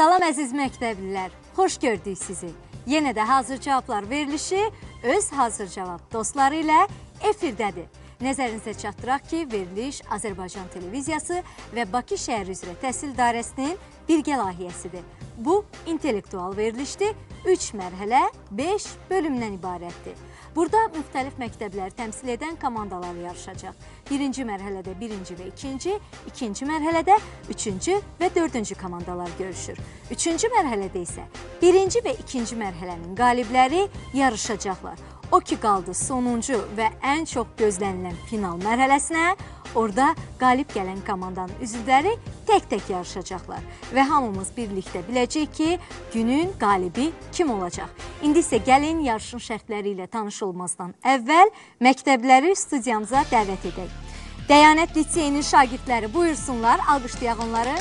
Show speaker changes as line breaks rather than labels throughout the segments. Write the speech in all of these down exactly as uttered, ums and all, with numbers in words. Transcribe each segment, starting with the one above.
Salam əziz məktəblilər, xoş gördük sizi. Yenə də hazır cavablar verilişi öz hazır cavab dostları ilə efirdədir. Nəzərinizə çatdıraq ki, veriliş Azərbaycan Televiziyası və Bakı şəhər üzrə təhsil idarəsinin birgə layihəsidir. Bu, intellektual verilişdir, üç mərhələ, beş bölümdən ibarətdir. Burada müxtəlif məktəbləri təmsil edən komandalar yarışacaq. Birinci mərhələdə birinci və ikinci, ikinci mərhələdə üçüncü və dördüncü komandalar görüşür. Üçüncü mərhələdə isə birinci və ikinci mərhələnin qalibləri yarışacaqlar. O ki qaldı sonuncu və ən çox gözlənilən final mərhələsinə, orada qalib gələn komandanın üzvləri tək-tək yarışacaqlar. Və hamımız birlikdə biləcək ki, günün qalibi kim olacaq? İndi isə gəlin yarışın şərtləri ilə tanış olmazdan əvvəl məktəbləri studiyamıza dəvət edək. Dəyanət Liseyinin şagirdləri buyursunlar, alqışlayaq onları.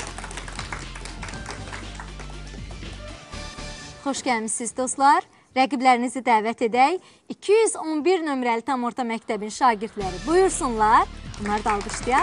Xoş gəlmişsiniz dostlar. Rəqiblərinizi dəvət edək. iki yüz on bir nömrəli tam orta məktəbin şagirdləri buyursunlar. Bunları da alqışlayaq.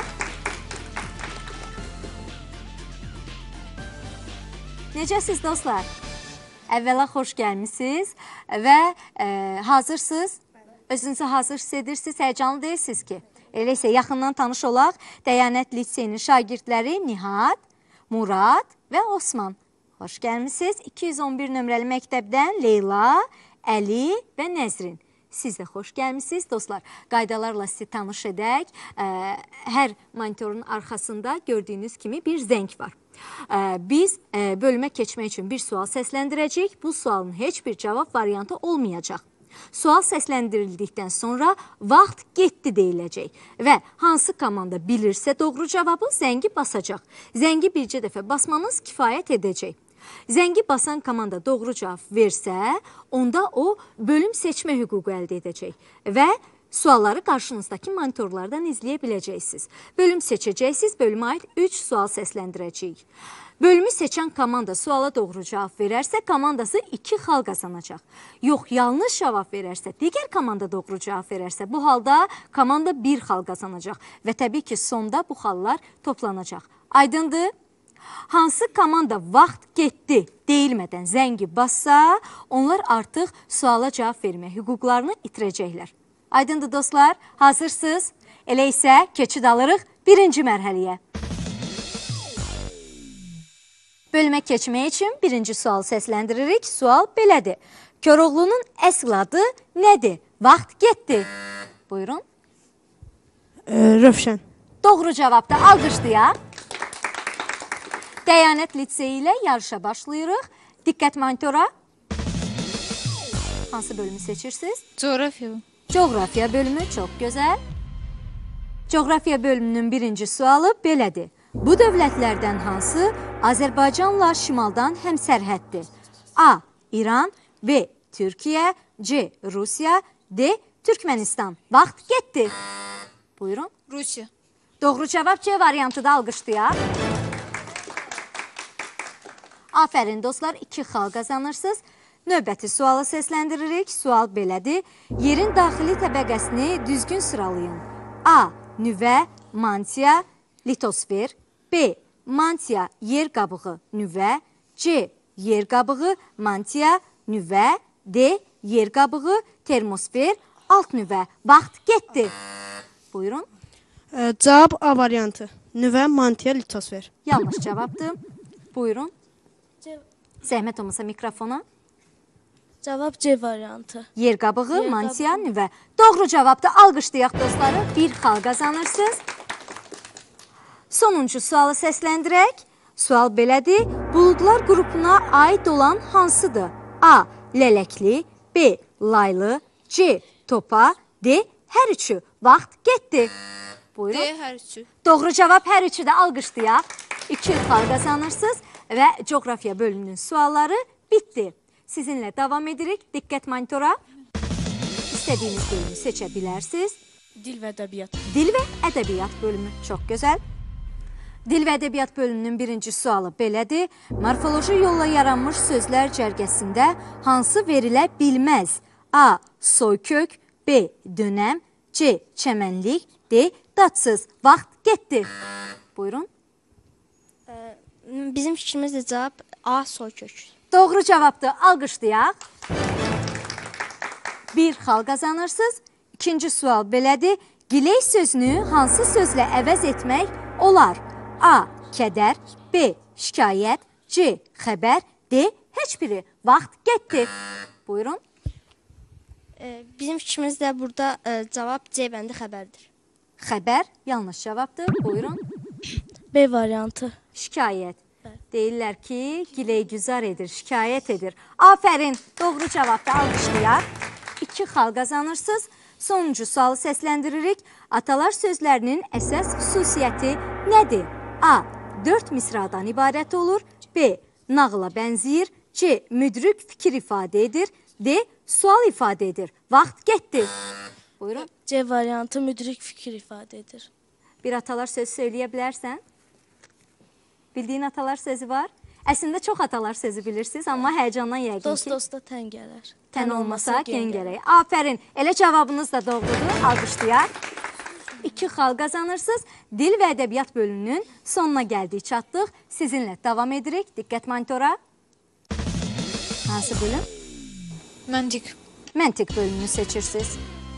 Necəsiz dostlar? Əvvəla xoş gəlmişsiniz və e, hazırsınız. Özünüzü hazır hiss edirsiniz, həyecanlı deyilsiniz ki. Elə isə yaxından tanış olaq. Dəyanət Liseyinin şagirdləri Nihat, Murad və Osman. Xoş gəlmişsiniz. iki yüz on bir nömrəli məktəbdən Leyla, Əli və Nəzrin. Siz də xoş gəlmişsiniz dostlar. Qaydalarla sizi tanış edək. Hər monitorun arxasında gördüyünüz kimi bir zəng var. Biz bölümə keçmək üçün bir sual səsləndirəcəyik. Bu sualın heç bir cavab variantı olmayacaq. Sual səsləndirildikdən sonra vaxt getdi deyiləcək və hansı komanda bilirsə doğru cavabı zəngi basacaq. Zəngi bircə dəfə basmanız kifayət edəcək. Zəngi basan komanda doğru cavab versə, onda o bölüm seçmə hüququ əldə edəcək və sualları qarşınızdakı monitorlardan izləyə biləcəksiniz. Bölüm seçəcəksiniz, bölümə aid üç sual səsləndirəcəyik. Bölümü seçən komanda suala doğru cavab verərsə, komandası iki xal qazanacaq. Yox, yanlış cavab verərsə, digər komanda doğru cavab verərsə, bu halda komanda bir xal qazanacaq və təbii ki, sonda bu xallar toplanacaq. Aydındır? Hansı komanda vaxt getdi deyilmədən zəngi bassa, onlar artıq suala cavab vermə hüquqlarını itirəcəklər. Aydındır dostlar, hazırsınız? Elə isə keçid alırıq birinci mərhələyə. Bölümə keçmək üçün birinci sual səsləndiririk. Sual belədir. Koroğlunun əsl adı nədir? Vaxt getdi. Buyurun.
E, Rövşən.
Doğru cavabda alqışlayaq. Dəyanət Liseyi ilə yarışa başlayırıq. Diqqət monitora. Hansı bölümü seçirsiniz?
Coğrafiya.
Coğrafiya bölümü, çox gözəl. Coğrafiya bölümünün birinci sualı belədir. Bu dövlətlərdən hansı Azərbaycanla şimaldan həmsərhəddir? A. İran, B. Türkiyə, C. Rusiya, D. Türkmənistan. Vaxt getdi. Buyurun.
Rusiya.
Doğru cavab C variantıda alqışlayaq. Afərin dostlar, iki xal qazanırsınız. Növbəti sualı səsləndiririk. Sual belədir. Yerin daxili təbəqəsini düzgün sıralayın. A. Nüvə, mantiya, litosfer. B. Mantiya, yer qabığı, nüvə. C. Yer qabığı, mantiya, nüvə. D. Yer qabığı, termosfer, alt nüvə. Vaxt getdi. Buyurun.
E, cavab A variantı. Nüvə, mantiya, litosfer.
Yanlış cavabdır. Buyurun. Zəhmət olmasa mikrofona.
Cavab C variantı.
Yer qabığı, mantiya, nüvə. Doğru cavabda alqışlayaq dostları. Bir xal qazanırsınız. Sonuncu sualı səsləndirək. Sual belədir. Buludlar qrupuna aid olan hansıdır? A. Lələkli, B. Laylı, C. Topa, D. Hər üçü. Vaxt getdi. Buyurun.
D. Hər üçü.
Doğru cavab hər üçü də alqışlayaq. İki xal qazanırsınız və coğrafiya bölümünün sualları bitdi. Sizinlə davam edirik. Diqqət monitora. İstədiyiniz bölümü seçə bilərsiniz.
Dil və ədəbiyyat.
Dil və ədəbiyyat bölümü. Çox gözəl. Dil və ədəbiyyat bölümünün birinci sualı belədir. Morfoloji yolla yaranmış sözlər cərgəsində hansı verilə bilməz? A. Soykök, B. Dönəm, C. Çəmənlik, D. Dadsız. Vaxt getdi. Buyurun.
Bizim fikrimizdə cavab
A. Soykök.
Doğru cavabdır. Alqışlayaq. Bir xal qazanırsınız. İkinci sual belədir. Giley sözünü hansı sözlə əvəz etmək olar? A. Kədər. B. Şikayət. C. Xəbər. D. Heç biri. Vaxt getdi. Buyurun.
E, bizim fikrimizdə burada e, cavab C bəndi xəbərdir.
Xəbər yanlış cavabdır. Buyurun.
B variantı.
Şikayət. Deyirlər ki, gileygüzar edir, şikayət edir. Afərin, doğru cavabda alqışlayaq. İki xal qazanırsınız. Sonuncu sualı səsləndiririk. Atalar sözlərinin əsas xüsusiyyəti nədir? A. Dörd misradan ibarət olur. B. Nağıla bənzəyir. C. Müdrik fikir ifadə edir. D. Sual ifadə edir. Vaxt getdi. Buyurun.
C variantı müdrik fikir ifadə edir.
Bir atalar sözü söyləyə bilərsən? Bildiyin atalar sözü var. Əslində çox atalar sözü bilirsiniz, amma həyəcandan yəqin ki...
Dost dosta tən gələr.
Tən olmasa gen gərək. Afərin, elə cavabınız da doğrudur. Alqışlayaq. İki xal qazanırsınız. Dil və ədəbiyyat bölümünün sonuna gəldik, çatdıq. Sizinlə davam edirik. Diqqət monitora. Hansı bölüm?
Məntiq.
Məntiq bölümünü seçirsiniz.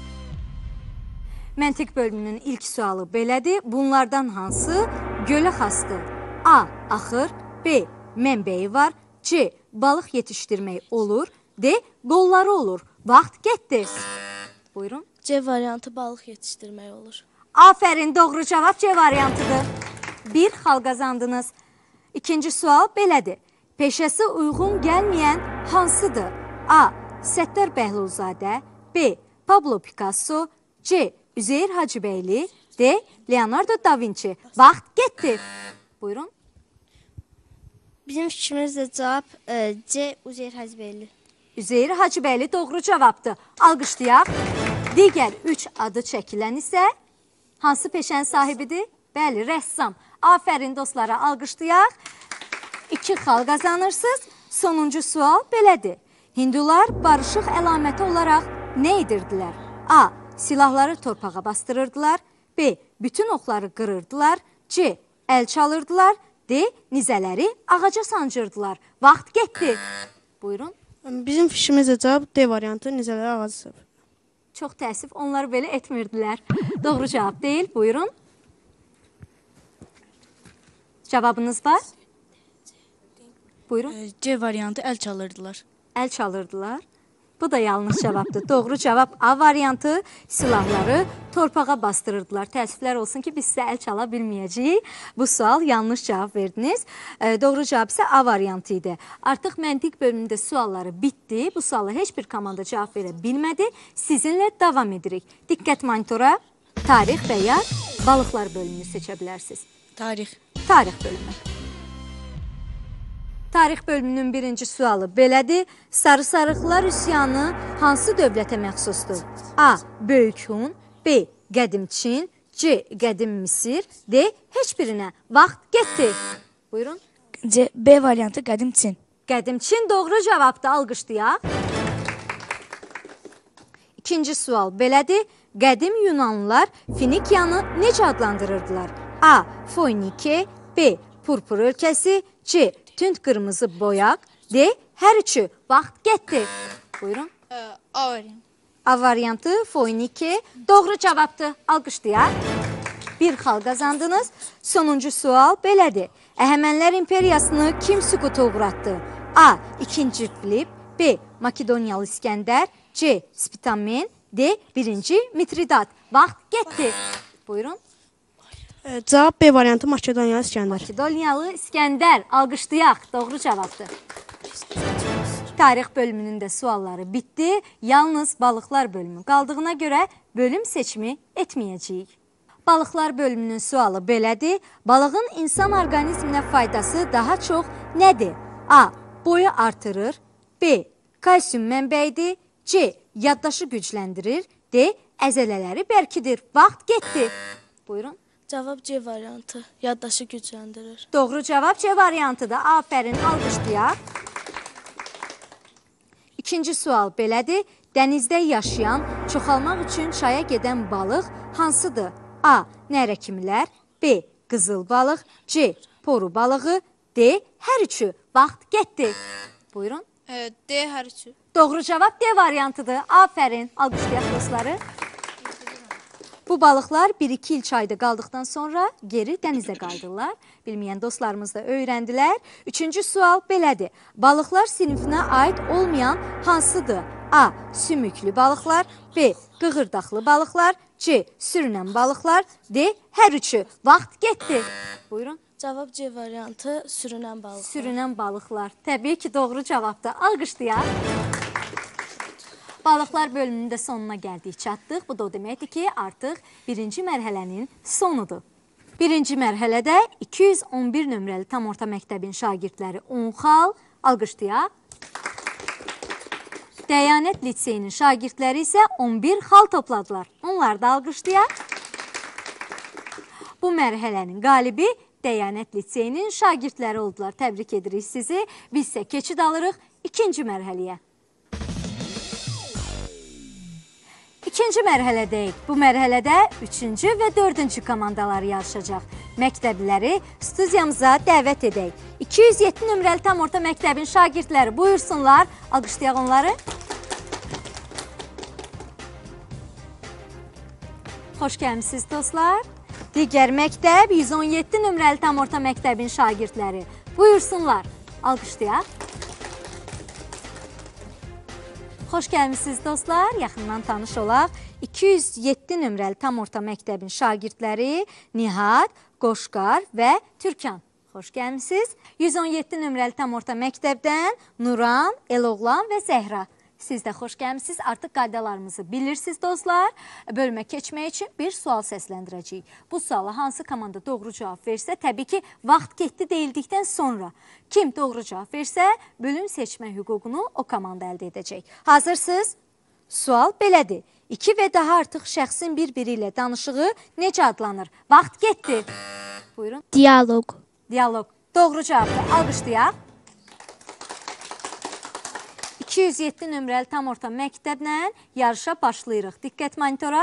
Məntiq bölümünün ilk sualı belədir. Bunlardan hansı gölə xasdır? A. Axır. B. Mənbəyi var. C. Balıq yetişdirmək olur. D. Qolları olur. Vaxt getdi. Buyurun.
C variantı balıq yetişdirmək olur.
Afərin, doğru cavab C variantıdır. Bir xal qazandınız. İkinci sual belədir. Peşəsi uyğun gəlməyən hansıdır? A. Səttar Bəhlulzadə. B. Pablo Picasso. C. Üzeyir Hacıbəyli. D. Leonardo da Vinci. Vaxt getdi. Buyurun.
Bizim fikrimizdə cavab e, C. Üzeyir Hacıbəyli.
Üzeyir Hacıbəyli doğru cavabdır. Alqışlayaq. Digər üç adı çəkilən isə hansı peşənin sahibidir? Bəli, rəssam. Afərin dostlara, alqışlayaq. İki xal qazanırsınız. Sonuncu sual belədir. Hindular barışıq əlaməti olaraq nə edirdilər? A. Silahları torpağa bastırırdılar. B. Bütün oxları qırırdılar. C. Əl çalırdılar. D. Nizələri ağaca sancırdılar. Vaxt getdi. Buyurun.
Bizim fikrimizdə cavab D variantı, nizələri ağacı.
Çox təəssüf, onları belə etmirdilər. Doğru cavab deyil. Buyurun. Cavabınız var? Buyurun.
C variantı əl çalırdılar.
Əl çalırdılar. Bu da yanlış cavabdır. Doğru cavab A variantı, silahları torpağa bastırırdılar. Təəssüflər olsun ki, biz sizə əl çala bilməyəcəyik. Bu sual yanlış cavab verdiniz. E, doğru cavab isə A variantı idi. Artıq məntiq bölümündə sualları bitdi. Bu suala heç bir komanda cavab verə bilmədi. Sizinlə davam edirik. Diqqət monitora, tarix və ya balıqlar bölümünü seçə bilərsiniz.
Tarix.
Tarix bölümü. Tarix bölümünün birinci sualı belədir. Sarı-sarıqlar üsyanı hansı dövlətə məxsusdur? A. Böyük Hun. B. Qədim Çin. C. Qədim Misir. D. Heç birinə. Vaxt getdi. Buyurun.
C B variantı qədim Çin.
Qədim Çin doğru cavabdır. Alqışlayaq. İkinci sual belədir. Qədim Yunanlılar Finikiyanı necə adlandırırdılar? A. Foynike. B. Purpur ölkəsi. C. Tünd qırmızı boyaq. D. Hər üçü. Vaxt getdi. Buyurun.
A variantı.
A variantı Foynike. Doğru cavabdır. Alqışlayaq. Bir xal qazandınız. Sonuncu sual belədir. Əhəmənlər imperiyasını kim süquta uğratdı? A. İkinci Filip. B. Makedoniyalı İskəndər. C. Spitamen. D. Birinci Mitridat. Vaxt getdi. Buyurun.
E, cavab B variantı, Makedoniyalı İskəndər.
Makedoniyalı İskəndər. Alqışlayaq. Doğru cavabdır. Tarix bölümünün də sualları bitdi. Yalnız balıqlar bölümü qaldığına görə bölüm seçimi etməyəcəyik. Balıqlar bölümünün sualı belədir. Balığın insan orqanizminə faydası daha çox nədir? A. Boyu artırır. B. Kalsium mənbəyidir. C. Yaddaşı gücləndirir. D. Əzələləri bərkidir. Vaxt getdi. Buyurun.
Cavab C variantı. Yaddaşı gücləndirir.
Doğru cavab C variantıdır. Afərin, alqışlayaq. İkinci sual belədir. Dənizdə yaşayan, çoxalmaq üçün çaya gedən balıq hansıdır? A. Nərəkimlər. B. Qızıl balıq. C. Poru balığı. D. Hər üçü. Vaxt getdi. Buyurun.
E, D hərfi.
Doğru cavab D variantıdır. Aferin. Alqışlayaq dostları. Bu balıqlar bir iki il çayda qaldıqdan sonra geri dənizə qayıdırlar. Bilməyən dostlarımız da öyrəndilər. Üçüncü sual belədir. Balıqlar sinifinə aid olmayan hansıdır? A. Sümüklü balıqlar. B. Qığırdaqlı balıqlar. C. Sürünən balıqlar. D. Hər üçü. Vaxt getdi. Buyurun.
Cavab C variantı sürünən balıq.
Sürünən balıqlar. Təbii ki, doğru cavabdır. Alqışlayaq. Balıqlar bölümünün də sonuna gəldik, çatdıq. Bu da o deməkdir ki, artıq birinci mərhələnin sonudur. Birinci mərhələdə iki yüz on bir nömrəli tam orta məktəbin şagirdləri on xal, alqışlayaq. Dəyanət liseyinin şagirdləri isə on bir xal topladılar. Onları da alqışlayaq. Bu mərhələnin qalibi Dəyanət liseyinin şagirdləri oldular. Təbrik edirik sizi. Biz isə keçid alırıq ikinci mərhələyə. İkinci mərhələdəyik. Bu mərhələdə üçüncü və dördüncü komandaları yarışacaq. Məktəbliləri studiyamıza dəvət edək. iki yüz yeddi nömrəli tam orta məktəbin şagirdləri buyursunlar. Alqışlayaq onları. Xoş gəlmisiniz dostlar. Digər məktəb yüz on yeddi nömrəli tam orta məktəbin şagirdləri buyursunlar. Alqışlayaq. Xoş gəlmisiniz dostlar, yaxından tanış olaq. iki yüz yeddi nömrəli tam orta məktəbin şagirdləri Nihat, Qoşqar və Türkan. Xoş gəlmisiniz. yüz on yeddi nömrəli tam orta məktəbdən Nuran, Eloğlan və Zəhra. Siz də xoş gəlmisiniz. Artıq qaydalarımızı bilirsiniz dostlar. Bölümə keçmək üçün bir sual səsləndirəcəyik. Bu suala hansı komanda doğru cavab versə, təbii ki, vaxt getdi deyildikdən sonra kim doğru cavab versə, bölüm seçmə hüququnu o komanda əldə edəcək. Hazırsınız? Sual belədir. İki və daha artıq şəxsin bir-biri ilə danışığı necə adlanır? Vaxt getdi. Buyurun.
Dialoq.
Dialoq. Doğru cavabdır. Alqışlayaq. iki yüz yeddi nömrəli tam orta məktəblə yarışa başlayırıq. Diqqət monitora.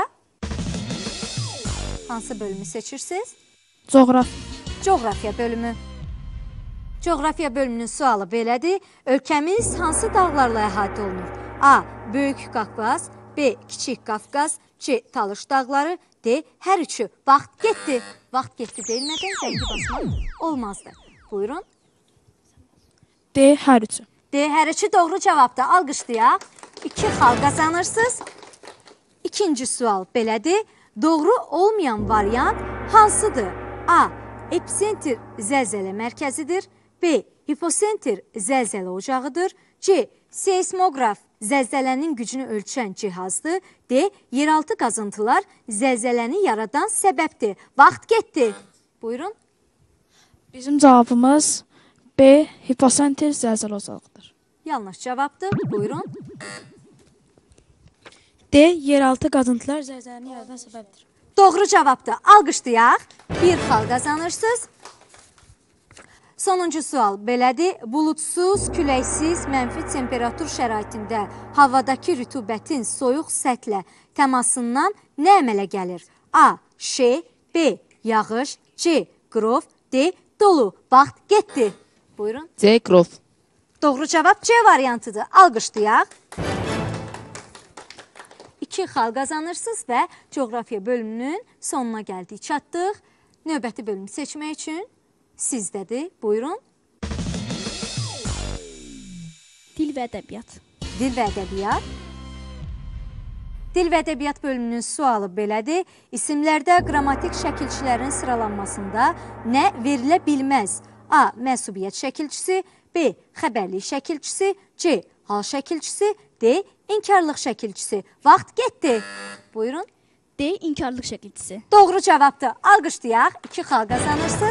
Hansı bölümü seçirsiniz?
Coğrafiya.
Coğrafiya bölümü. Coğrafiya bölümünün sualı belədir. Ölkəmiz hansı dağlarla əhatə olunur? A. Böyük Qafqaz. B. Kiçik Qafqaz. C. Talış dağları. D. Hər üçü. Vaxt getdi. Vaxt getdi deyilmədən zəngi basmaq olmazdı. Buyurun.
D hər üçü.
D. Hər üçü doğru cavabdır. Alqışlayaq. İki xal qazanırsınız. İkinci sual belədir. Doğru olmayan variant hansıdır? A. Epicentr zəlzələ mərkəzidir. B. Hipocentr zəlzələ ocağıdır. C. Seismoqraf zəlzələnin gücünü ölçən cihazdır. D. Yeraltı qazıntılar zəlzələni yaradan səbəbdir. Vaxt getdi. Buyurun.
Bizim cavabımız B. Hipocentr zəlzələ ocağıdır.
Yanlış cavabdır. Buyurun.
D. Yeraltı qazıntılar zəlzələni yaradan səbəbdir.
Doğru cavabdır. Alqışlayaq. Bir xal qazanırsınız. Sonuncu sual belədir. Bulutsuz, küləksiz, mənfi temperatur şəraitində havadakı rütubətin soyuq səthlə təmasından nə əmələ gəlir? A. Şe. B. Yağış. C. Qrov. D. Dolu. Vaxt getdi. Buyurun.
C. Qrov.
Doğru cavab C variantıdır. Alqışlayaq. İki xal qazanırsınız və coğrafiya bölümünün sonuna gəldik. Çatdıq. Növbəti bölümü seçmək üçün sizdədir. Buyurun.
Dil və ədəbiyyat.
Dil və ədəbiyyat. Dil və ədəbiyyat bölümünün sualı belədir. İsimlərdə qrammatik şəkilçilərin sıralanmasında nə verilə bilməz? A. Mənsubiyyət şəkilçisi. B. Xəbərlik şəkilçisi. C. Hal şəkilçisi. D. İnkarlıq şəkilçisi. Vaxt getdi. Buyurun.
D. İnkarlıq şəkilçisi.
Doğru cavabdır. Alqışlayaq. İki xal qazanırsınız.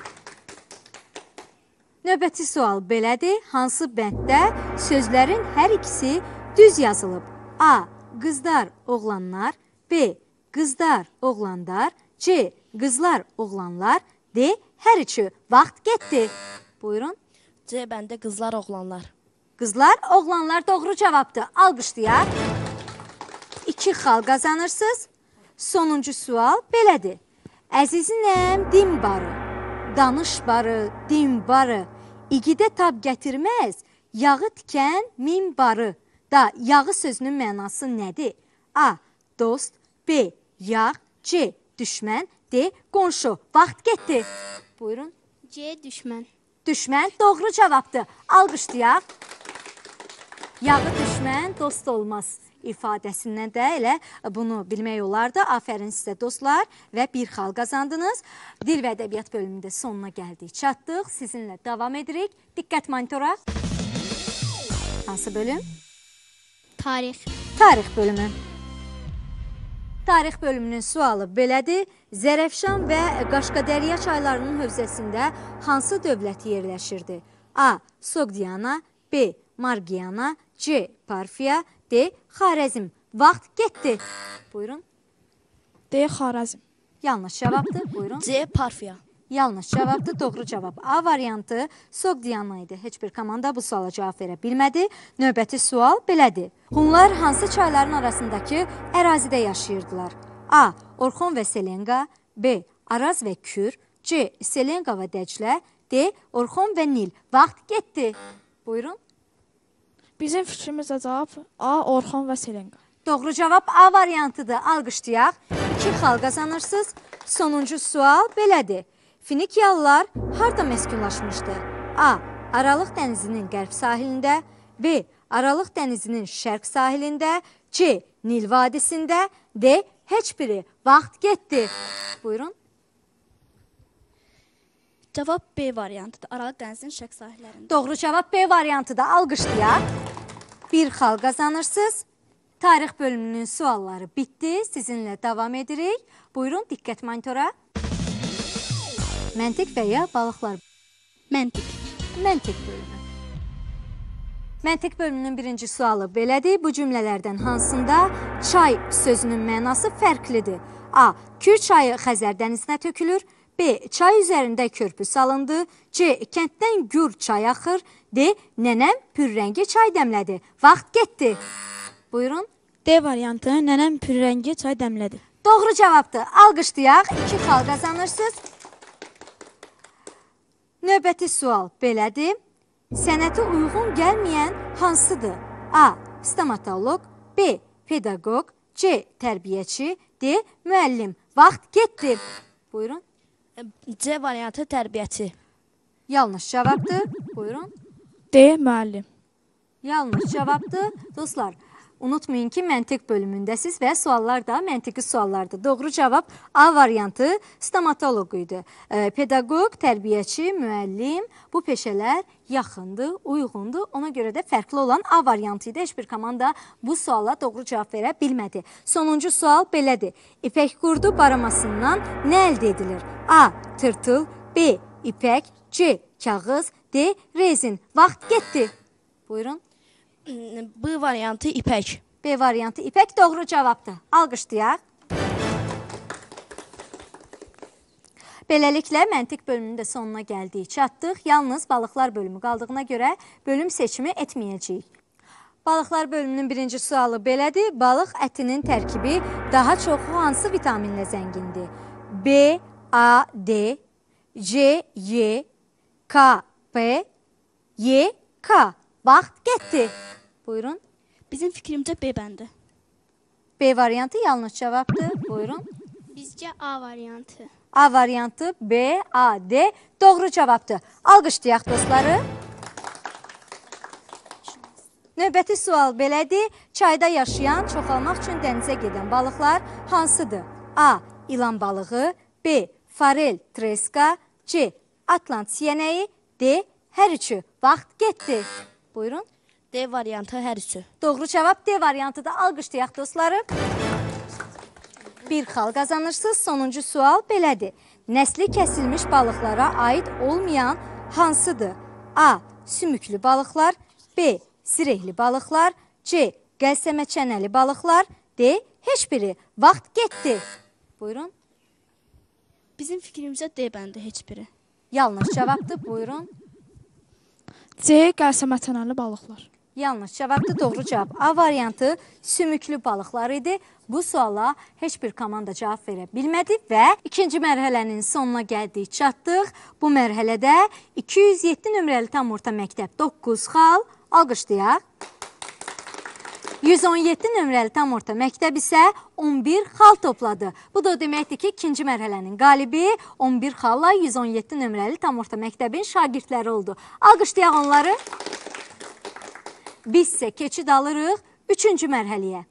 Növbəti sual belədir. Hansı bənddə sözlərin hər ikisi düz yazılıb? A. Qızlar, oğlanlar. B. Qızlar, oğlanlar. C. Qızlar, oğlanlar. D. Hər üçü. Vaxt getdi. Buyurun.
C bəndə qızlar, oğlanlar.
Qızlar, oğlanlar doğru cavabdır. Alqışlayaq. İki xal qazanırsınız. Sonuncu sual belədir. Əzizinəm, din barı, danış barı, din barı, İgidə tab gətirməz, yağı tikən min barı. Da, yağı sözünün mənası nədir? A. Dost. B. Yağ. C. Düşmən. D. Qonşu. Vaxt getdi. Buyurun.
C düşmən.
Düşmən doğru cavabdır. Alqışlayaq. Yağı düşmən, dost olmaz ifadəsindən də elə bunu bilmək olardı. Afərin sizə dostlar və bir xal qazandınız. Dil və ədəbiyyat bölümündə sonuna gəldik, çatdıq. Sizinlə davam edirik. Diqqət monitora. Hansı bölüm?
Tarix.
Tarix bölümü. Tarix bölümünün sualı belədir. Zərəfşan və Qaşqadərya çaylarının hövzəsində hansı dövlət yerləşirdi? A. Sogdiana. B. Margiana. C. Parfiya. D. Xarəzm. Vaxt getdi. Buyurun.
D. Xarəzm.
Yanlış cavabdır. Buyurun.
C. Parfiya.
Yanlış cavabdır. Doğru cavab A variantı Sogdiana idi. Heç bir komanda bu suala cavab verə bilmədi. Növbəti sual belədir. Hunlar hansı çayların arasındakı ərazidə yaşayırdılar? A. Orxon və Selenqa. B. Araz və Kür. C. Selenqa və Dəclə. D. Orxon və Nil. Vaxt getdi. Buyurun.
Bizim fikrimizdə cavab A. Orxon və Selenqa.
Doğru cavab A variantıdır. Alqışlayaq. İki xal qazanırsınız. Sonuncu sual belədir. Finikiyalılar harda məskunlaşmışdı? A. Aralıq dənizinin qərb sahilində. B. Aralıq dənizinin şərq sahilində. C. Nil vadisində. D. Heç biri. Vaxt getdi. Buyurun.
Cavab B variantıdır. Aralıq dənizinin şərq sahillərində.
Doğru cavab B variantıdır. Alqışlayaq. Bir xal qazanırsınız. Tarix bölümünün sualları bitdi. Sizinlə davam edirik. Buyurun, diqqət monitora. Məntiq və ya balıqlar.
Məntiq.
Məntiq bölümü. Məntiq bölümünün birinci sualı belədir. Bu cümlələrdən hansında çay sözünün mənası fərqlidir? A. Kür çayı Xəzər dənizinə tökülür. B. Çay üzərində körpü salındı. C. Kənddən gür çay axır. D. Nənəm pürrəngi çay dəmlədi. Vaxt getdi. Buyurun.
D variantı nənəm pürrəngi çay dəmlədi.
Doğru cavabdır. Alqışlayaq. İki xal qazanırsınız. Növbəti sual belədir. Sənətə uyğun gəlməyən hansıdır? A. Stomatolog. B. Pedaqoq. C. Tərbiyəçi. D. Müəllim. Vaxt getdi. Buyurun.
C variantı tərbiyəçi.
Yanlış cavabdır. Buyurun.
D. Müəllim.
Yanlış cavabdır. Dostlar, unutmayın ki, məntiq bölümündəsiz və suallar da məntiqi suallardır. Doğru cavab A variantı stomatoloq idi. E, pedaqoq, tərbiyəçi, müəllim bu peşələr yaxındır, uyğundur. Ona görə də fərqli olan A variantı idi. Heç bir komanda bu suala doğru cavab verə bilmədi. Sonuncu sual belədir. İpək qurdu baramasından nə əldə edilir? A. Tırtıl. B. İpək. C. Kağız. D. Rezin. Vaxt getdi. Buyurun.
B variantı ipək.
B variantı ipək doğru cavabdır. Alqışlayaq. Beləliklə, məntiq bölümünün də sonuna gəldik, çatdıq. Yalnız balıqlar bölümü qaldığına görə bölüm seçimi etməyəcəyik. Balıqlar bölümünün birinci sualı belədir. Balıq ətinin tərkibi daha çoxu hansı vitaminlə zəngindir? B, A, D, C, Y, K, P, Y, K. Vaxt getdi. Buyurun.
Bizim fikrimcə B bəndi.
B variantı yanlış cavabdır. Buyurun.
Bizcə A variantı.
A variantı B, A, D doğru cavabdır. Alqışlayaq dostları. Növbəti sual belədir. Çayda yaşayan, çoxalmaq üçün dənizə gedən balıqlar hansıdır? A. İlan balığı. B. Farel, treska. C. Atlant siyənəyi. D. Hər üçü. Vaxt getdi. Buyurun.
D variantı hər üçü.
Doğru cavab D variantıdır. Alqışlayaq dostları. Bir xal qazanırsınız. Sonuncu sual belədir. Nəsli kəsilmiş balıqlara aid olmayan hansıdır? A. Sümüklü balıqlar. B. Sirehli balıqlar. C. Qəlsəmə çənəli balıqlar. D. Heç biri. Vaxt getdi. Buyurun.
Bizim fikrimizə D bəndi heç biri.
Yanlış cavabdır. Buyurun.
C. Qəlsəmə çənəli balıqlar.
Yanlış cavabdır, doğru cavab. A variantı sümüklü balıqlar idi. Bu suala heç bir komanda cavab verə bilmədi və ikinci mərhələnin sonuna gəldik, çatdıq. Bu mərhələdə iki yüz yeddi nömrəli tam orta məktəb doqquz xal, alqışlayaq. yüz on yeddi nömrəli tam orta məktəb isə on bir xal topladı. Bu da o deməkdir ki, ikinci mərhələnin qalibi on bir xalla yüz on yeddi nömrəli tam orta məktəbin şagirdləri oldu. Alqışlayaq onları. Biz isə keçid alırıq üçüncü mərhələyə.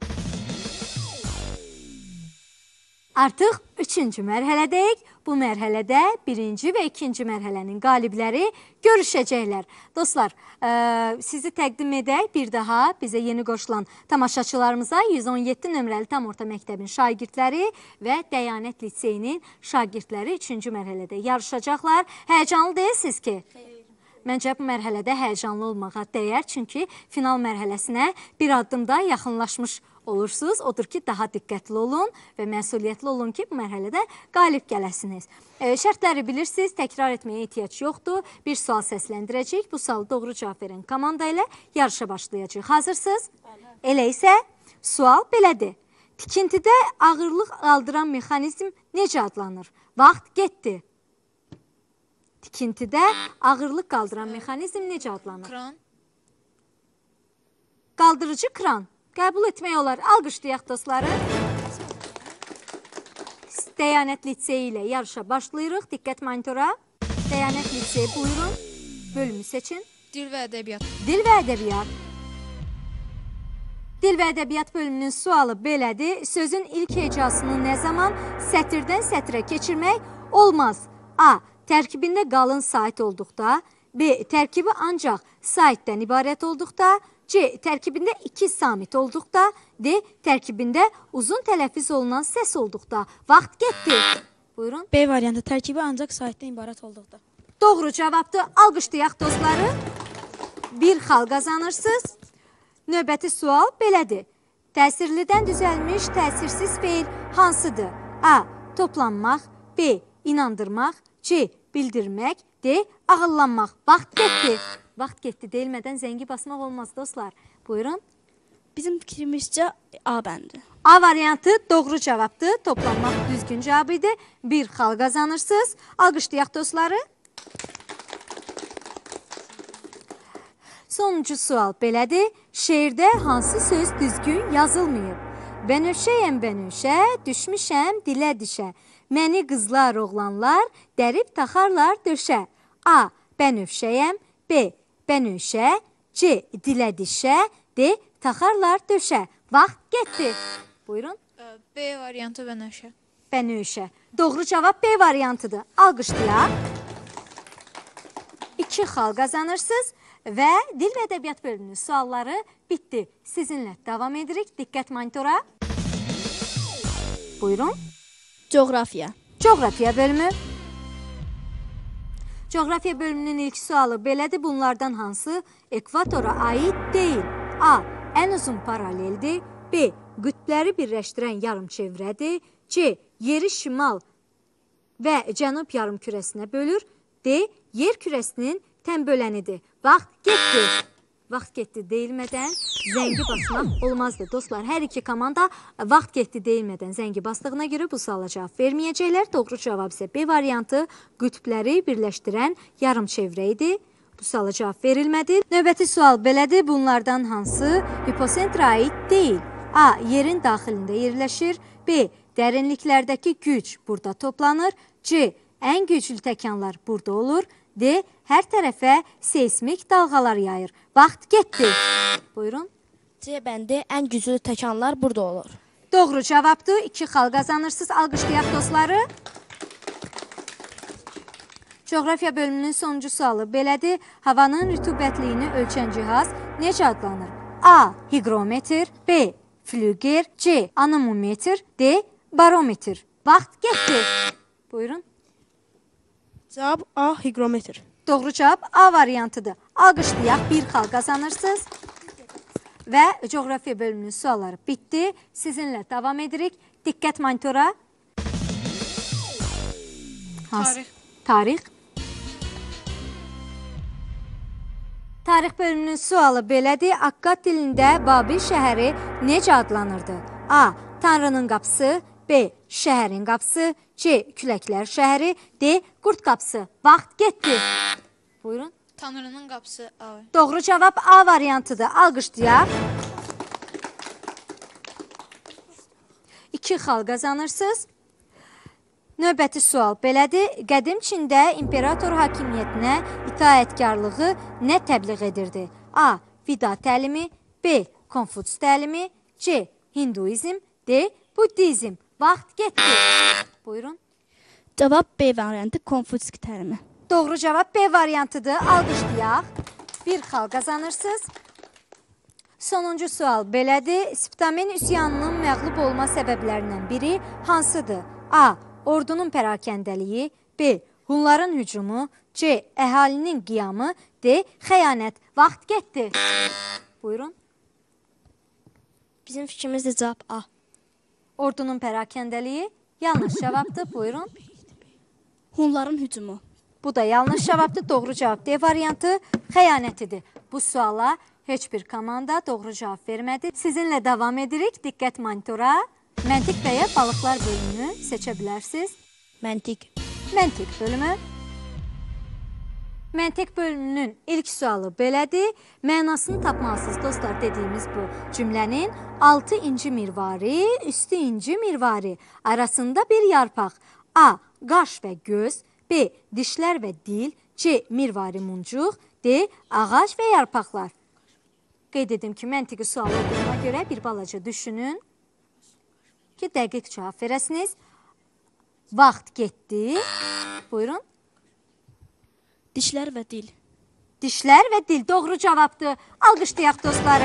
Artıq üçüncü mərhələdəyik. Bu mərhələdə birinci və ikinci mərhələnin qalibləri görüşəcəklər. Dostlar, ə, sizi təqdim edək bir daha bizə yeni qoşulan tamaşaçılarımıza yüz on yeddi nömrəli tam orta məktəbin şagirdləri və Dəyanət liseyinin şagirdləri üçüncü mərhələdə yarışacaqlar. Həyəcanlı deyilsiniz ki? Məncə bu mərhələdə həyəcanlı olmağa dəyər, çünki final mərhələsinə bir addımda yaxınlaşmış olursunuz. Odur ki, daha diqqətli olun və məsuliyyətli olun ki, bu mərhələdə qalib gələsiniz. E, şərtləri bilirsiniz, təkrar etməyə ehtiyac yoxdur. Bir sual səsləndirəcək. Bu sualı doğru cavab verən komanda ilə yarışa başlayacaq. Hazırsınız? Elə isə sual belədir. Tikintidə ağırlıq qaldıran mexanizm necə adlanır? Vaxt getdi. Tikintidə ağırlıq qaldıran mexanizm necə adlanır?
Kran.
Qaldırıcı kran. Qəbul etmək olar. Alqışlayaq dostları. Dəyanət liseyi ilə yarışa başlayırıq. Diqqət monitora. Dəyanət liseyi buyurun. Bölümü seçin.
Dil və ədəbiyyat.
Dil və ədəbiyyat. Dil və ədəbiyyat bölümünün sualı belədir. Sözün ilk hecasını nə zaman sətirdən sətrə keçirmək olmaz? A. Tərkibində qalın sait olduqda. B. Tərkibi ancaq saitdən ibarət olduqda. C. Tərkibində iki samit olduqda. D. Tərkibində uzun tələffüz olunan səs olduqda. Vaxt getdi. Buyurun.
B variantı tərkibi ancaq saitdən ibarət olduqda.
Doğru cavabdır. Alqışlayaq dostları. Bir xal qazanırsınız. Növbəti sual belədir. Təsirlidən düzəlmiş təsirsiz feil hansıdır? A. Toplanmaq. B. İnandırmaq. C. Bildirmək. D. Ağıllanmaq. Vaxt getdi. Vaxt getdi deyilmədən zəngi basmaq olmaz dostlar. Buyurun.
Bizim fikrimizcə A bəndi.
A variantı doğru cavabdır. Toplanmaq düzgün cavab idi. Bir xal qazanırsınız. Alqışlayaq dostları. Sonuncu sual belədir. Şeirdə hansı söz düzgün yazılmayıb? Bənövşəyəm bənövşə, düşmüşəm dilə dişə. Məni qızlar, oğlanlar dərib taxarlar döşə. A. Bənövşəyəm. B. Bənövşə. C. Dilə dişə. D. Taxarlar döşə. Vaxt getdi. Buyurun.
B variantı bənövşə.
Bənövşə. Doğru cavab B variantıdır. Alqışlayaq. İki xal qazanırsınız və dil və ədəbiyyat bölümünün sualları bitdi. Sizinlə davam edirik. Diqqət monitora. Buyurun.
Coğrafiya.
Coğrafiya bölümü. Coğrafiya bölümünün ilk sualı belədir. Bunlardan hansı ekvatora aid deyil? A. Ən uzun paraleldir. B. Qütbləri birləşdirən yarımçevrədir. C. Yeri şimal və cənub yarımkürəsinə bölür. D. Yer kürəsinin tən bölənidir. Vaxt getdi. Vaxt getdi deyilmədən zəngi basmaq olmazdı. Dostlar, hər iki komanda vaxt getdi deyilmədən zəngi bastığına görə bu suala cavab verməyəcəklər. Doğru cavab isə B variantı qütbləri birləşdirən yarımçevrə idi. Bu suala cavab verilmədi. Növbəti sual belədir. Bunlardan hansı hiposentrə aid deyil? A. Yerin daxilində yerləşir. B. Dərinliklərdəki güc burada toplanır. C. Ən güclü təkanlar burada olur. D. Hər tərəfə seismik dalğalar yayır. Vaxt getdi. Buyurun.
C bəndi ən güclü təkanlar burada olur.
Doğru cavabdır. İki xal qazanırsınız. Alqışlayaq dostları. Coğrafiya bölümünün sonuncu sualı belədir. Havanın rütubətliyini ölçən cihaz necə adlanır? A. Higrometr. B. Flüger. C. Anemometr. D. Barometr. Vaxt getdi. Buyurun.
Cavab A higrometr.
Doğru cavab A variantıdır. Alqışlayaq, bir xal qazanırsınız. Və coğrafiya bölümünün sualları bitdi. Sizinlə davam edirik. Diqqət monitora.
Tarix.
Tarix. Tarix bölümünün sualı belədir. Akkad dilində Babil şəhəri necə adlanırdı? A. Tanrının qapısı. B. Şəhərin qapısı. C. Küləklər şəhəri. D. Qurd qapısı. Vaxt getdi. Buyurun.
Tanrının qapısı A.
Doğru cavab A variantıdır. Alqışlayaq. İki xal qazanırsınız. Növbəti sual belədir. Qədim Çində imperator hakimiyyətinə itaətkarlığı nə təbliğ edirdi? A. Vida təlimi. B. Konfuts təlimi. C. Hinduizm. D. Buddizm. Vaxt getdi. Buyurun.
Cavab B variantı Konfutski tərimi.
Doğru cavab B variantıdır. Alqışlayaq. Bir xal qazanırsınız. Sonuncu sual belədir. Spitamen üsyanının məğlub olma səbəblərindən biri hansıdır? A. Ordunun pərakəndəliyi. B. Hunların hücumu. C. Əhalinin qiyamı. D. Xəyanət. Vaxt getdi. Buyurun.
Bizim fikrimizdə cavab A.
Ordunun pərakəndəliyi yanlış cavabdır. Buyurun.
Hunların hücumu.
Bu da yanlış cavabdır. Doğru cavab D variantı xəyanətidir. Bu suala heç bir komanda doğru cavab vermədi. Sizinlə davam edirik. Diqqət monitora. Məntiq və ya balıqlar bölümünü seçə bilərsiniz.
Məntiq.
Məntiq bölümü. Məntiq bölümünün ilk sualı belədir. Mənasını tapmalısınız dostlar dediyimiz bu cümlənin altı inci mirvari, üstü inci mirvari, arasında bir yarpaq. A. Qaş və göz. B. Dişlər və dil. C. Mirvari muncuq. D. Ağac və yarpaqlar. Qeyd edim ki, məntiqi sual olduğuna görə bir balaca düşünün ki, dəqiq cavab verəsiniz. Vaxt getdi. Buyurun.
Dişlər və dil.
Dişlər və dil doğru cavabdır. Alqışlayaq dostları.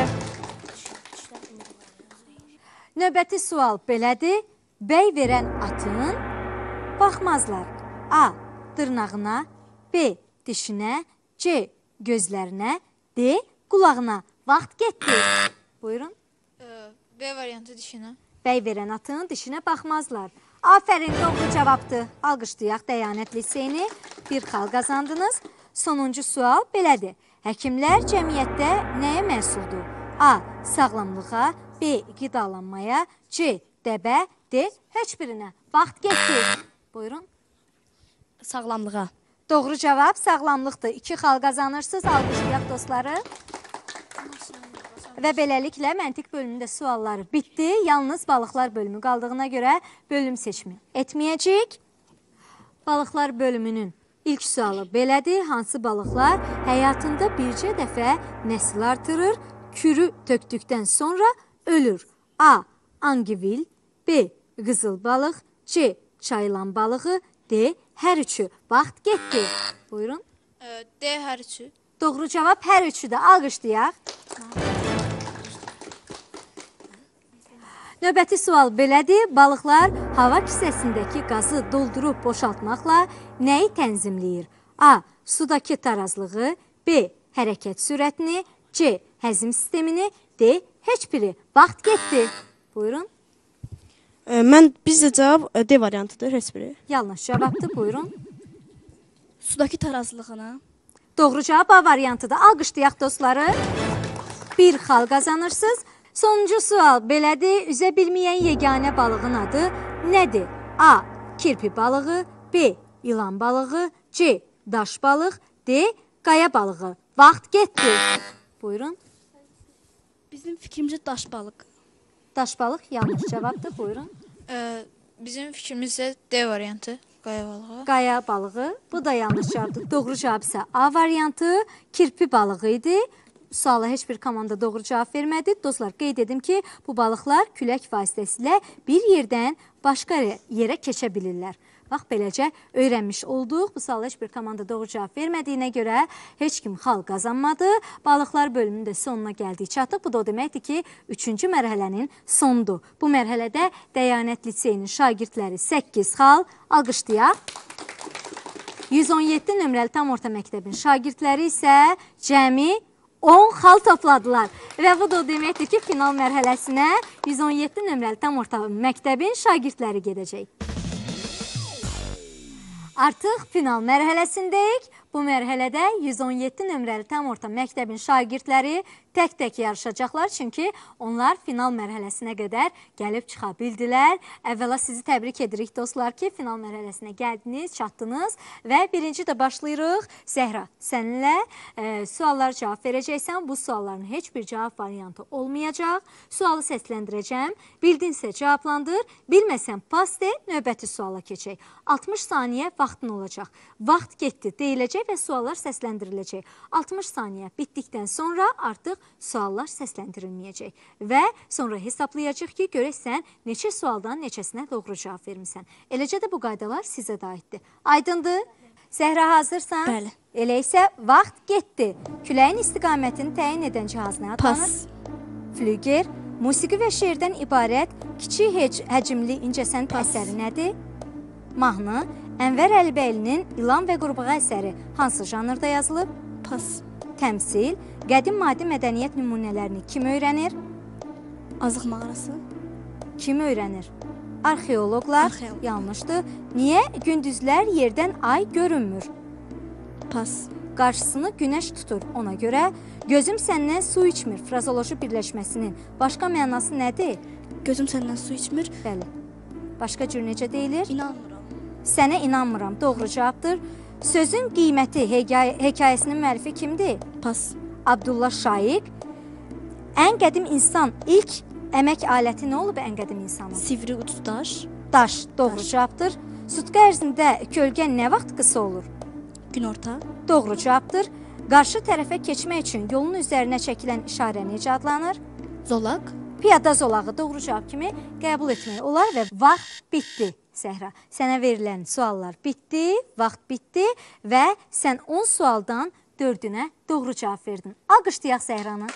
Növbəti sual belədir. Bəy verən atın baxmazlar. A. Dırnağına. B. Dişinə. C. Gözlərinə. D. Qulağına. Vaxt getdi. Buyurun.
B variantı dişinə.
Bəy verən atın dişinə baxmazlar. Afərin, doğru cavabdır. Alqışlayaq Dəyanət liseyini. Bir xal qazandınız. Sonuncu sual belədir. Həkimlər cəmiyyətdə nəyə məsuldur? A. Sağlamlığa. B. Qidalanmaya. C. Dəbə. D. Heç birinə. Vaxt getdi. Buyurun.
Sağlamlığa.
Doğru cavab sağlamlıqdır. İki xal qazanırsınız. Alqışlayaq dostları. Və beləliklə məntiq bölümündə sualları bitdi. Yalnız balıqlar bölümü qaldığına görə bölüm seçimi etməyəcək. Balıqlar bölümünün ilk sualı belədir. Hansı balıqlar həyatında bircə dəfə nəsil artırır, kürü tökdükdən sonra ölür? A. Angivil. B. Qızıl balıq. C. Çaylan balığı. D. Hər üçü. Vaxt getdi. Buyurun.
D hər üçü.
Doğru cavab hər üçüdür. Alqışlayaq. Növbəti sual belədir. Balıqlar hava kisəsindəki qazı doldurub boşaltmaqla nəyi tənzimləyir? A. Sudakı tarazlığı. B. Hərəkət sürətini. C. Həzm sistemini. D. Heç biri. Vaxt getdi. Buyurun.
E, mən bizdə cavab e, D variantıdır, heç biri.
Yanlış cavabdır. Buyurun.
Sudakı tarazlığına.
Doğru cavab A variantıdır. Alqışlayaq dostları. Bir xal qazanırsınız. Sonuncu sual belədir. Üzə bilməyən yeganə balığın adı nədir? A. Kirpi balığı. B. İlan balığı. C. Daş balıq. D. Qaya balığı. Vaxt getdi. Buyurun.
Bizim fikrimizdə daş balıq.
Daş balıq yanlış cavabdır. Buyurun.
Bizim fikrimizdə D variantı. Qaya balığı.
Qaya balığı. Bu da yanlış cavabdır. Doğru cavab isə A variantı. Kirpi balığı idi. Suala heç bir komanda doğru cavab vermədi. Dostlar, qeyd edim ki, bu balıqlar külək vasitəsilə bir yerdən başqa yerə keçə bilirlər. Bax, beləcə öyrənmiş olduq. Bu suala heç bir komanda doğru cavab vermədiyinə görə heç kim xal qazanmadı. Balıqlar bölümünün də sonuna gəldik, çatdıq. Bu da o deməkdir ki, üçüncü mərhələnin sonudur. Bu mərhələdə Dəyanət liseyinin şagirdləri səkkiz xal. Alqışlayaq. yüz on yeddi nömrəli tam orta məktəbin şagirdləri isə cəmi on xal topladılar. Və bu da o deməkdir ki, final mərhələsinə yüz on yeddi nömrəli tam orta məktəbin şagirdləri gedəcək. Artıq final mərhələsindəyik. Bu mərhələdə yüz on yeddi nömrəli tam orta məktəbin şagirdləri tək-tək yarışacaqlar. Çünki onlar final mərhələsinə qədər gəlib çıxa bildilər. Əvvəla sizi təbrik edirik dostlar ki, final mərhələsinə gəldiniz, çatdınız və birinci də başlayırıq. Zəhra, səninlə e, suallar cavab verəcəksən. Bu sualların heç bir cavab variantı olmayacaq. Sualı səsləndirəcəm. Bildinsə cavablandır. Bilməsən pas de, növbəti suala keçək. altmış saniyə vaxtın olacaq. Vaxt getdi deyiləcək və suallar səsləndiriləcək. altmış saniyə bitdikdən sonra artıq suallar səsləndirilməyəcək. Və sonra hesablayacaq ki, görək sən neçə sualdan neçəsinə doğru cavab vermirsən. Eləcə də bu qaydalar sizə də aiddir. Aydındır? Zəhra, hazırsan?
Bəli.
Elə isə vaxt getdi. Küləyin istiqamətini təyin edən cihaz nə adlanır?
Pas.
Flüger. Musiqi və şeirdən ibarət kiçik hec həcmli incəsənət əsəri nədir? Mahnı. Ənvər Əlibəylinin İlan və Qurbağa əsəri hansı janrda yazılıb?
Pas.
Təmsil. Qədim maddi mədəniyyət nümunələrini kim öyrənir?
Azıq mağarası.
Kim öyrənir? Arxeoloqlar.
Arxeolog.
Yanlışdır. Niyə gündüzlər yerdən ay görünmür?
Pas.
Qarşısını günəş tutur. Ona görə gözüm səndən su içmir frazoloji birləşməsinin başqa mənası nədir?
Gözüm səndən su içmir.
Bəli. Başqa cür necə deyilir?
İnanmıram.
Sənə inanmıram. Doğru cavabdır. Sözün qiyməti hekayə, hekayəsinin müəllifi kimdir?
Pas.
Abdullah Şaiq. Ən qədim insan ilk əmək aləti nə olub ən qədim insanın?
Sivri ucu daş.
Daş. Doğru
Daş.
cavabdır. Sutqa ərzində kölgə nə vaxt qısa olur?
Günorta.
Doğru cavabdır. Qarşı tərəfə keçmək üçün yolun üzərinə çəkilən işarə necə adlanır?
Zolaq.
Piyada zolağı doğru cavab kimi qəbul etmək olar və vaxt bitdi. Zəhra, sənə verilən suallar bitdi, vaxt bitdi və sən on sualdan dördünə doğru cavab verdin. Alqışlayaq Zəhranı.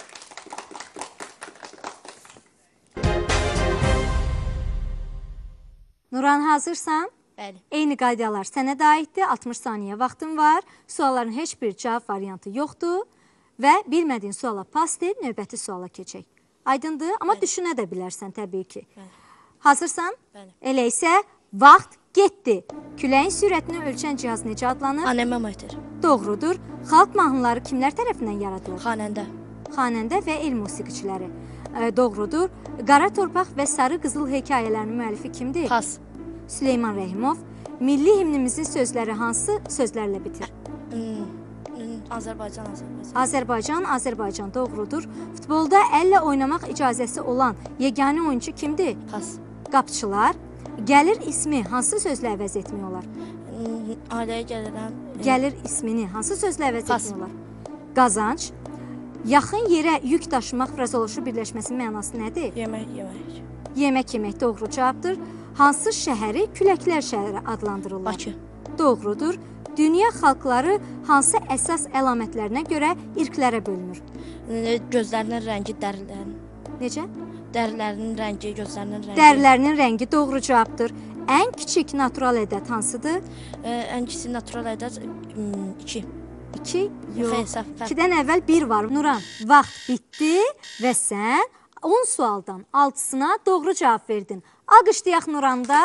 Nuran, hazırsan?
Bəli.
Eyni qaydalar sənə də aiddir. altmış saniyə vaxtın var. Sualların heç bir cavab variantı yoxdur və bilmədiyin suala pas deyil, növbəti suala keçək. Aydındır? Amma Bəli. Düşünə də bilərsən təbii ki. Bəli. Hazırsan?
Bəli.
Elə isə vaxt getdi. Küləyin sürətini ölçən cihaz necə adlanır?
Anemometr.
Doğrudur. Xalq mahnıları kimlər tərəfindən yaradılır?
Xanəndə.
Xanəndə və el musiqiçiləri. E, doğrudur. Qara torpaq və sarı qızıl hekayələrinin müəllifi kimdir?
Pas.
Süleyman Rəhimov. Milli himnimizin sözləri hansı sözlərlə bitir?
Hmm. Azərbaycan, Azərbaycan.
Azərbaycan, Azərbaycan doğrudur. Futbolda əllə oynamaq icazəsi olan yeganə oyunçu kimdir?
Pas.
Qapçılar. Gəlir ismi hansı sözlə əvəz etmək olar?
Hmm. Ailəyə gəlirəm.
Gəlir ismini hansı sözlə əvəz
Pas.
etmək olar? Qazanc. Yaxın yerə yük daşımaq frazoloji birləşməsinin mənası nədir?
Yemək, yemək.
Yemək yemək doğru cavabdır. Hansı şəhəri küləklər şəhəri adlandırırlar?
Bakı.
Doğrudur. Dünya xalqları hansı əsas əlamətlərinə görə irqlərə bölünür?
Gözlərinin rəngi, dərilərinin.
Necə?
Dərilərinin rəngi, gözlərinin rəngi.
Dərilərinin rəngi doğru cavabdır. Ən kiçik natural ədəd hansıdır?
Ə, ən kiçik natural ədəd iki.
iki? Yox.
Yox, səhv.
ikidən əvvəl bir var. Nuran, vaxt bitdi və sən on sualdan altısına doğru cavab verdin. Alqışlayaq Nuranda.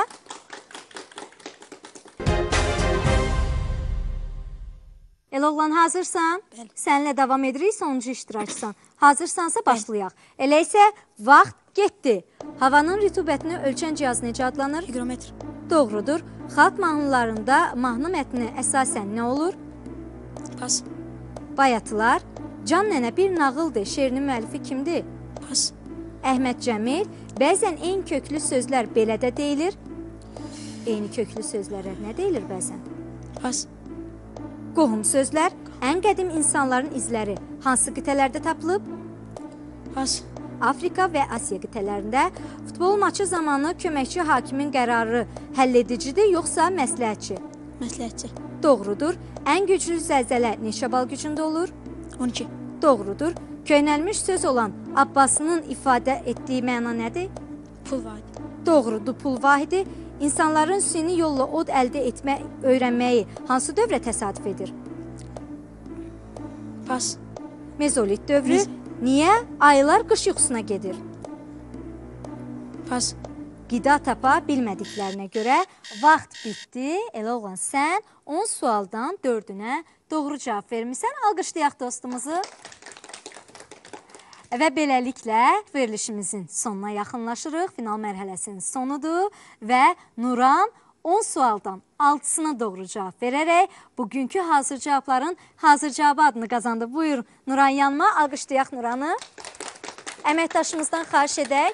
Eloğlan, hazırsan?
Bəli.
Səninlə davam edirik, sonuncu iştirakçısan. Hazırsansa başlayaq. Elə isə vaxt getdi. Havanın rütubətini ölçən cihaz necə adlanır?
Higrometr.
Doğrudur. Xalq mahnılarında mahnı mətni əsasən nə olur?
Pas.
Bayatılar. Can nənə bir nağıldır. Şeirinin müəllifi kimdir?
Pas.
Əhməd Cəmil. Bəzən eyni köklü sözlər belə də deyilir. Eyni köklü sözlərə nə deyilir bəzən?
Pas.
Qohum sözlər. Ən qədim insanların izləri hansı qitələrdə tapılıb?
Pas.
Afrika və Asiya qitələrində. Futbol maçı zamanı köməkçi hakimin qərarı həlledicidir, yoxsa məsləhətçi?
Məsləhətçi.
Doğrudur. Ən güclü zəlzələ neçə bal gücündə olur?
on iki.
Doğrudur. Köynəlmiş söz olan Abbasının ifadə etdiyi məna nədir?
Pul vahidi.
Doğrudur, pul vahidi. İnsanların süni yolla od əldə etmə, öyrənməyi hansı dövrə təsadüf edir?
Pas.
Mezolit dövrü.
Mez
Niyə aylar qış yuxusuna gedir?
Pas.
qida tapa bilmədiklərinə görə vaxt bitdi. Elə oğlan, sən on sualdan dördünə doğru cavab vermirsən. Alqışlayaq dostumuzu. Və beləliklə verilişimizin sonuna yaxınlaşırıq. Final mərhələsinin sonudur və Nuran on sualdan altısına doğru cavab verərək bugünkü hazır cavabların hazır cavabı adını qazandı. Buyur Nuran yanıma, alqışlayaq Nuranı. Əməkdaşımızdan xahiş edək.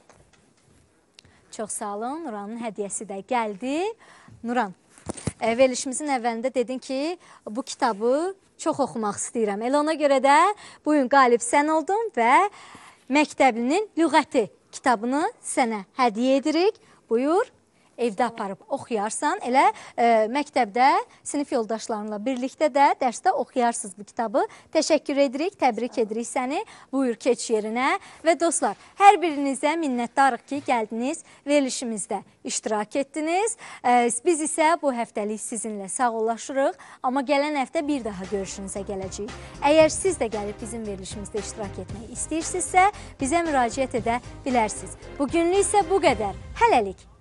Çox sağ olun, Nuranın hədiyyəsi də gəldi. Nuran, e, verilişimizin əvvəlində dedin ki, bu kitabı çox oxumaq istəyirəm. Elə ona görə də bugün qalib sən oldun və Məktəblinin Lüğəti kitabını sənə hədiyyə edirik. Buyur, evdə aparıb oxuyarsan. Elə e, məktəbdə sinif yoldaşlarınla birlikdə də dərsdə oxuyarsınız bu kitabı. Təşəkkür edirik, təbrik edirik səni. Buyur, keç yerinə. Və dostlar, hər birinizə minnətdarıq ki, gəldiniz, verilişimizdə iştirak etdiniz. E, biz isə bu həftəlik sizinlə sağollaşırıq. Amma gələn həftə bir daha görüşünüzə gələcəyik. Əgər siz də gəlib bizim verilişimizdə iştirak etmək istəyirsinizsə, bizə müraciət edə bilərsiniz. Bugünlük isə bu qədər. Hələlik.